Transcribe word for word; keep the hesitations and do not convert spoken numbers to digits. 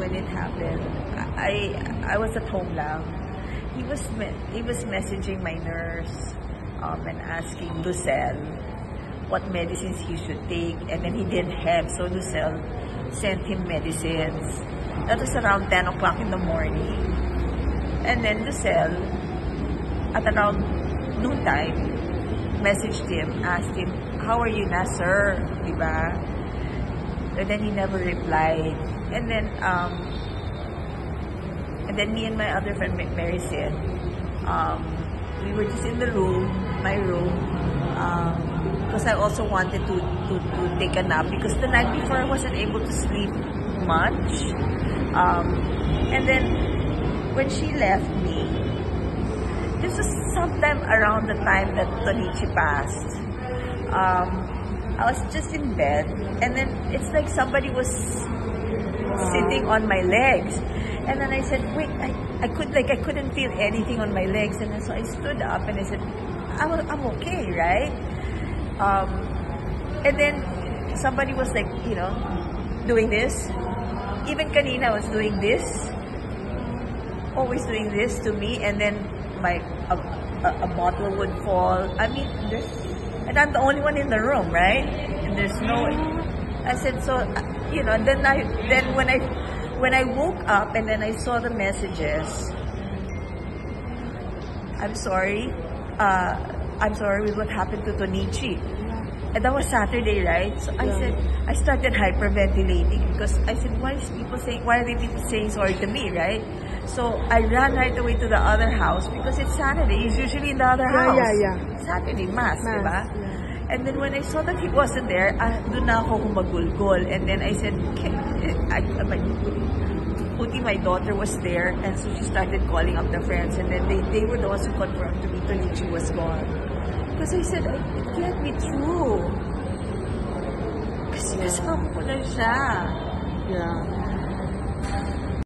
when it happened, I I was at home lang. He was he was messaging my nurse um, and asking Lucelle what medicines he should take, and then he didn't have, so Lucelle sent him medicines. That was around ten o'clock in the morning. And then Lucelle, at around noontime, messaged him, asked him, "How are you na, sir?" Diba? And then he never replied. And then, um, and then me and my other friend, Mary said, um, we were just in the room, my room, um, because I also wanted to, to, to take a nap because the night before I wasn't able to sleep much. Um, and then, when she left me, this was sometime around the time that Tonichi passed. Um, I was just in bed, and then it's like somebody was sitting on my legs, and then I said, "Wait, I, I could like I couldn't feel anything on my legs," and then so I stood up and I said, "I'm I'm okay, right?" Um, and then somebody was like, you know, doing this. Even kanina was doing this, always doing this to me, and then my a, a, a bottle would fall. I mean, there's. And I'm the only one in the room, right? And there's no. I said so. You know. Then I. Then when I, when I woke up and then I saw the messages. I'm sorry. Uh, I'm sorry with what happened to Tonichi. And that was Saturday, right? So I yeah. said I started hyperventilating because I said, why is people saying? Why are they people saying sorry to me, right? So I ran right away to the other house because it's Saturday. He's usually in the other house. Yeah, yeah, yeah. Saturday, mass, mass diba? Yeah. And then when I saw that he wasn't there, uh, doon na ako humagulgol. And then I said, okay, I, I, my, Puti, my daughter was there, and so she started calling up the friends. And then they, they were the ones who confirmed to me Tonichi was gone. Because I said, it can't be true. Kasi kasama ko na siya. Yeah.